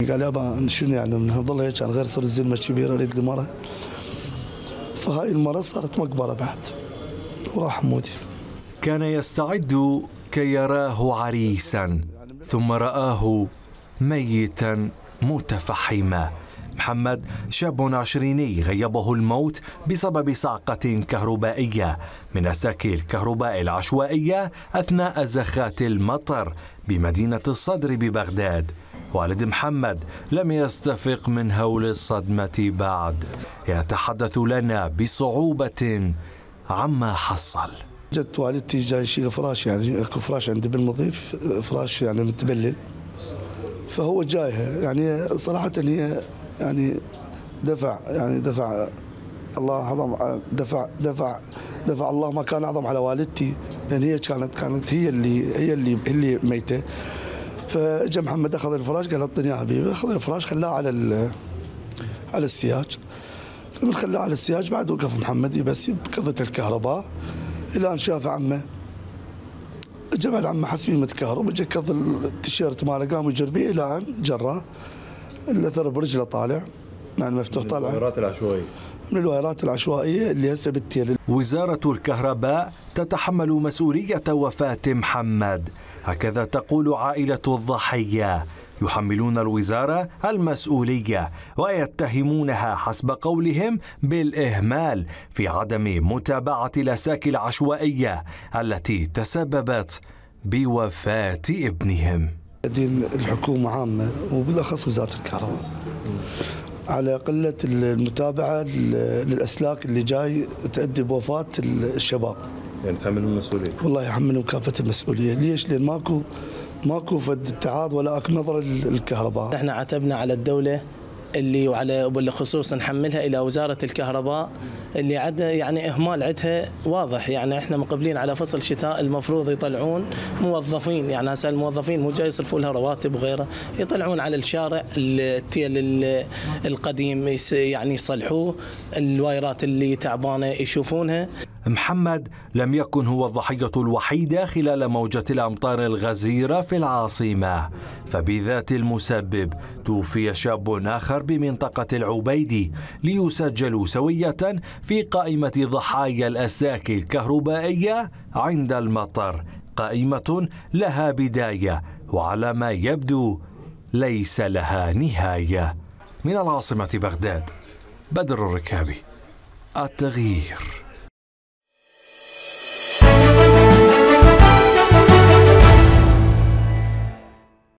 قال يابا شنو يعني نظل هيك غير صار الزلمه كبيره اريد لي مره. فهاي المره صارت مقبره بعد وراح حمودي. كان يستعد كي يراه عريسا ثم رآه ميتا متفحما. محمد شاب عشريني غيبه الموت بسبب صعقة كهربائية من أسلاك الكهرباء العشوائية أثناء زخات المطر بمدينة الصدر ببغداد. والد محمد لم يستفق من هول الصدمة بعد، يتحدث لنا بصعوبة عما حصل. جت والدتي جاي يشيل فراش، يعني اكو فراش عندي بالمضيف، فراش يعني متبلل، فهو جايها يعني صراحة هي يعني دفع الله أعظم، دفع الله ما كان أعظم على والدتي، لأن هي كانت هي اللي ميتة. فجاء محمد أخذ الفراش قال اعطني يا حبيبي، أخذ الفراش خلاه على السياج. فمن خلاه على السياج بعد وقف محمد بس بقضة الكهرباء إلى أن شاف عمه. جاء بعد عمه حسبي متكهرب، جاء كض التيشيرت ماله قام يجر بيه إلى أن جره الاثر برجله طالع مع المفتوح طالع من الوايرات العشوائية، من الوايرات العشوائية اللي هسه بالتيل. وزارة الكهرباء تتحمل مسؤولية وفاة محمد، هكذا تقول عائلة الضحية. يحملون الوزارة المسؤولية ويتهمونها حسب قولهم بالإهمال في عدم متابعة الأساك العشوائية التي تسببت بوفاة ابنهم. دين الحكومة عامة وبالأخص وزارة الكهرباء على قلة المتابعة للأسلاك اللي جاي تؤدي بوفاة الشباب. يعني تحملون المسؤولية؟ والله يحملون كافة المسؤولية. ليش؟ لأن ماكو فد اتعاظ ولا اكو نظره للكهرباء. احنا عتبنا على الدوله اللي وعلى وبالخصوص نحملها الى وزاره الكهرباء اللي يعني اهمال عندها واضح. يعني احنا مقبلين على فصل شتاء، المفروض يطلعون موظفين، يعني هسه الموظفين مو جاي يصرفوا لها رواتب وغيره، يطلعون على الشارع التيل القديم يعني يصلحوه، الوايرات اللي تعبانه يشوفونها. محمد لم يكن هو الضحية الوحيدة خلال موجة الأمطار الغزيرة في العاصمة، فبذات المسبب توفي شاب آخر بمنطقة العبيدي ليسجلوا سوية في قائمة ضحايا الأسلاك الكهربائية عند المطر، قائمة لها بداية وعلى ما يبدو ليس لها نهاية. من العاصمة بغداد، بدر الركابي، التغيير.